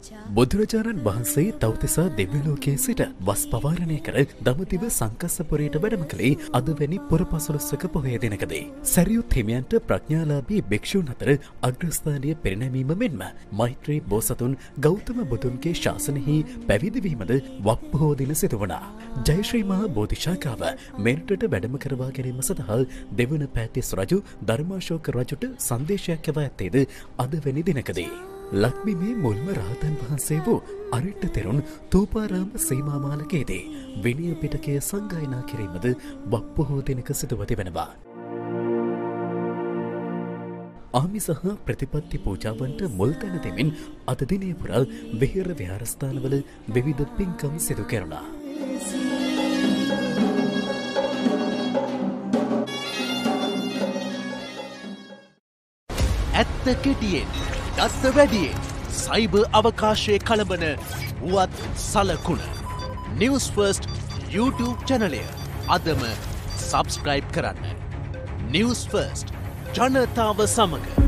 බුදුරජාණන් වහන්සේ තවතිසා දිව්‍ය ලෝකයේ සිට වස් පවාරණය කර දඹදිව සංකස්සපුරයට වැඩම කළේ අද වැනි පුරපසළොස්වක පොහොය දිනකදී. සැරියුත් හිමියන්ට ප්‍රඥාලාභී භික්ෂූන් අතර අග්‍රස්ථානීය පෙරනැමීම මෙන්ම මෛත්‍රී බෝසතුන් ගෞතම බුදුන්ගේ ශාසනයෙහි පැවිදි වීමද වප් පොහෝ දින සිදු වුණා. ජයශ්‍රී මහා බෝධිශාඛාව මෙරටට වැඩම කරවා ගැනීම සඳහා දෙවන පෑතිස් රජු ධර්මාශෝක රජුට සංදේශයක් යවා ඇත්තේද අද වැනි දිනකදී. ලක්බිමේ මුල්ම රහතන් වහන්සේ වූ අරිට්ඨ තෙරුන් තූපාරාම සීමාමාලකයේදී විනය පිටකය සංගායනා කිරීමද වප් පොහෝ දිනක සිදුව තිබෙනවා. ආමිස හා ප්‍රතිපත්ති පූජාවන්ට මුල් තැන දෙමින් අද දිනය පුරා විහෙර විහාරස්ථානවල විවිධ පින්කම් සිදු කෙරුණා. ඇත්ත කෙටියෙන් දත්ත වැඩියෙන් සයිබර් අවකාශයේ කළඹන වුවත් සලකුණ නිවුස් ෆර්ස්ට් YouTube චැනලය අදම සබස්ක්‍රයිබ් කරන්න. නිවුස් ෆර්ස්ට් ජනතාව සමග